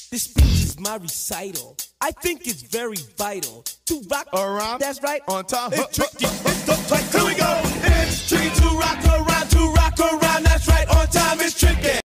This speech is my recital. I think it's very vital to rock around. That's right. On time. It's tricky. It's right. Here we go. It's tricky to rock around. That's right. On time. It's tricky.